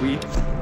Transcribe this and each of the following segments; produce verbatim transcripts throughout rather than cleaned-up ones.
Queen.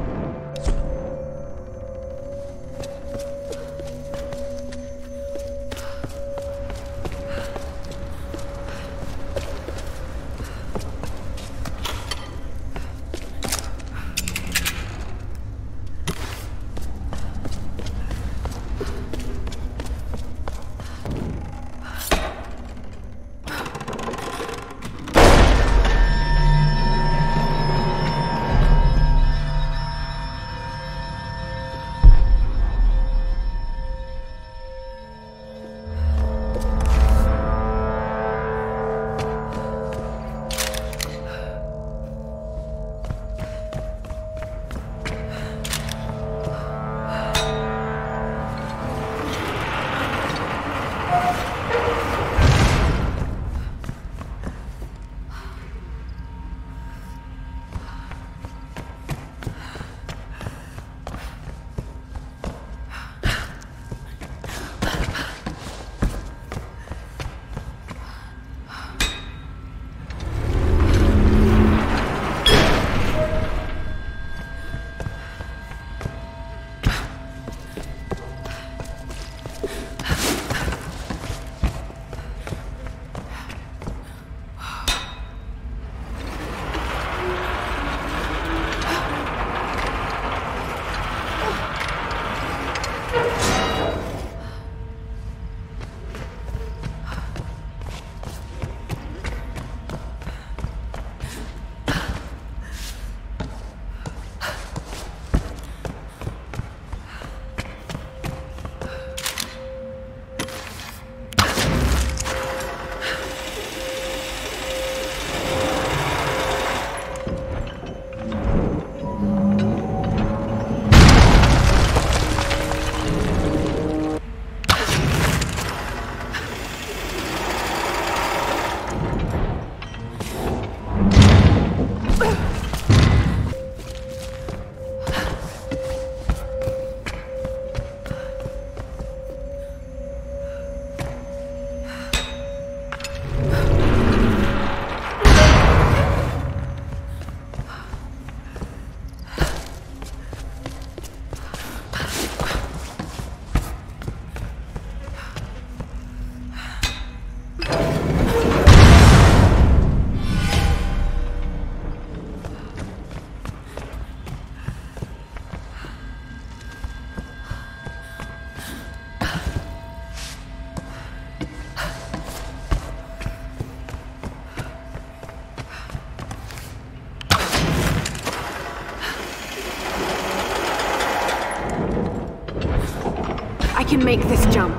I can make this jump.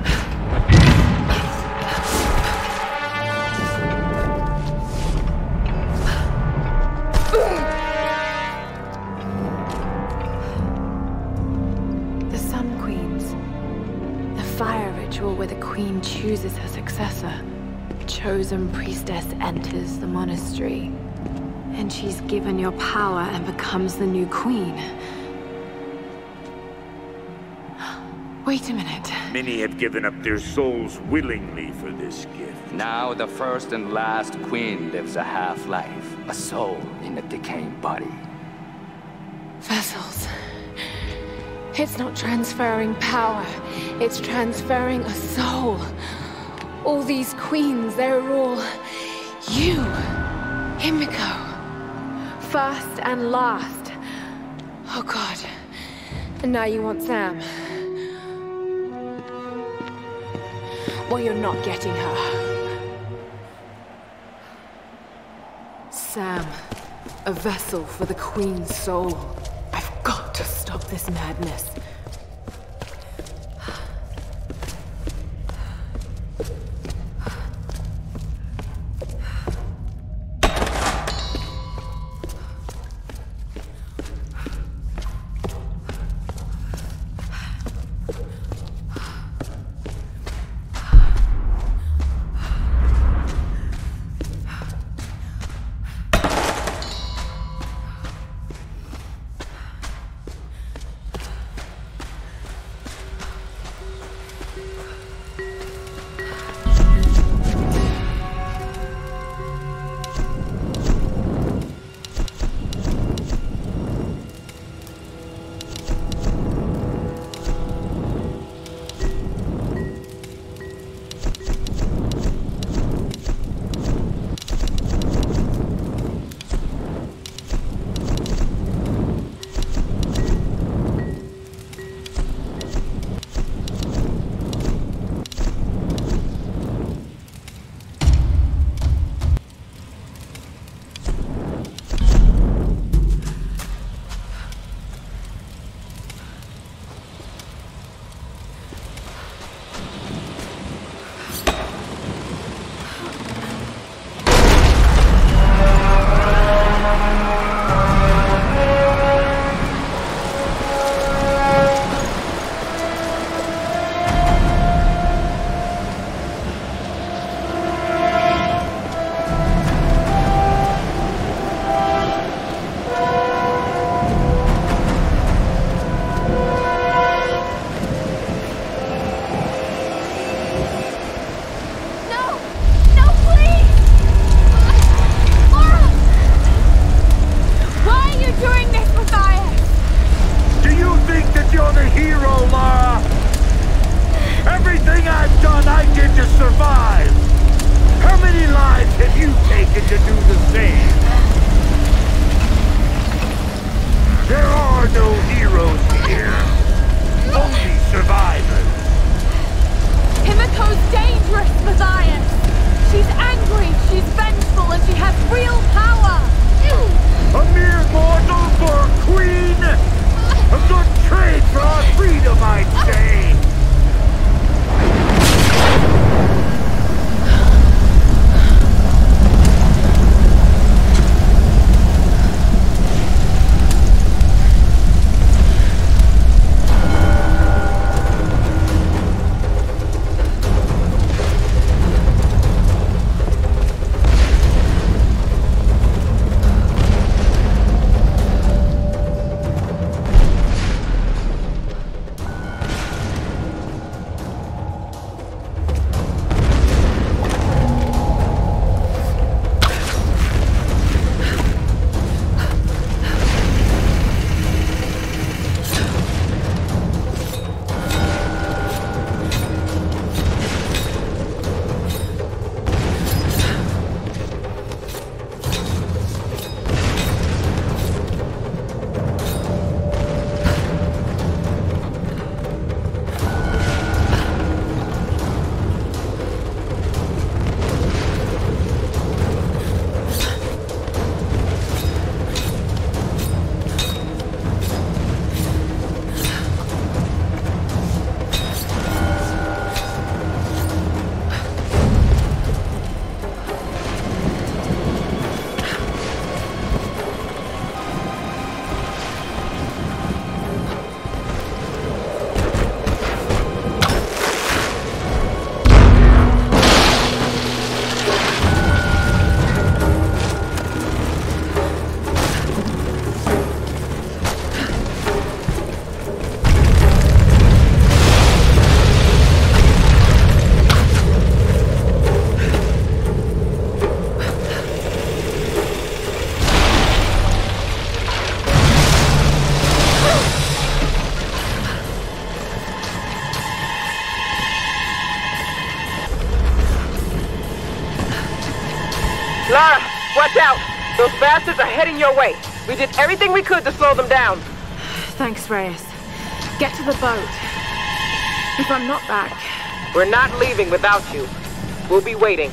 The Sun Queens. The fire ritual where the queen chooses her successor. A chosen priestess enters the monastery. And she's given your power and becomes the new queen. Wait a minute. Many have given up their souls willingly for this gift. Now the first and last queen lives a half-life, a soul in a decaying body. Vessels. It's not transferring power, it's transferring a soul. All these queens, they're all you, Himiko. First and last. Oh God. And now you want Sam. Well, you're not getting her. Sam, a vessel for the Queen's soul. I've got to stop this madness. Lara, watch out! Those bastards are heading your way. We did everything we could to slow them down. Thanks, Reyes. Get to the boat. If I'm not back... We're not leaving without you. We'll be waiting.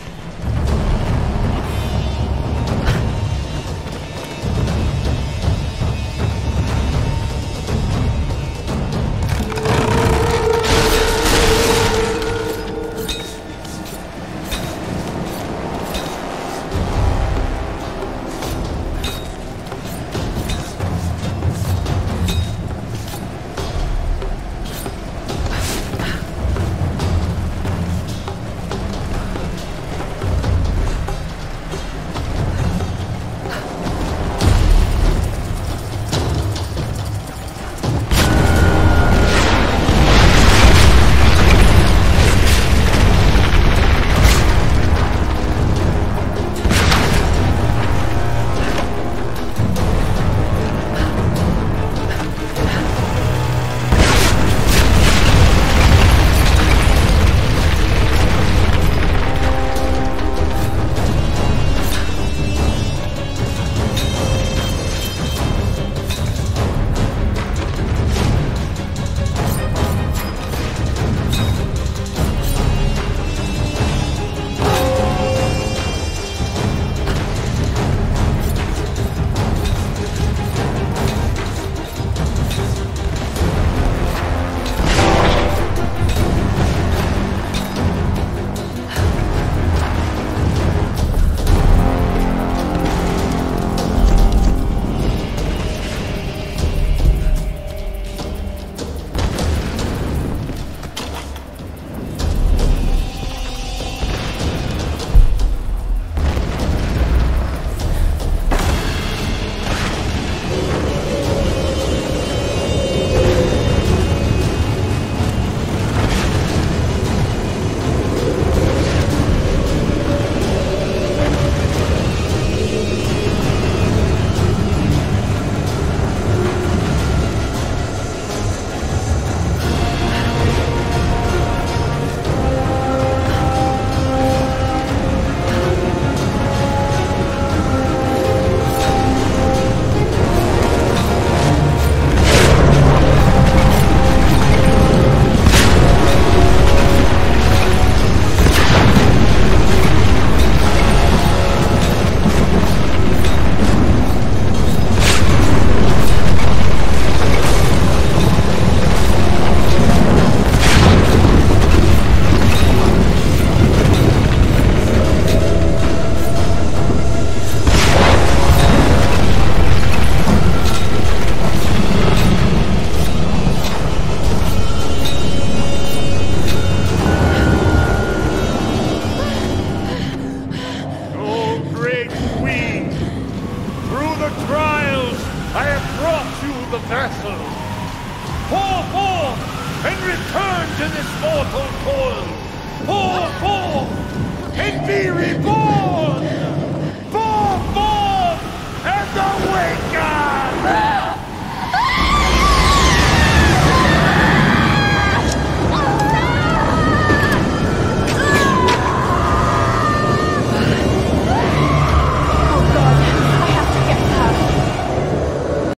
Mortal coil! Pour forth and be reborn!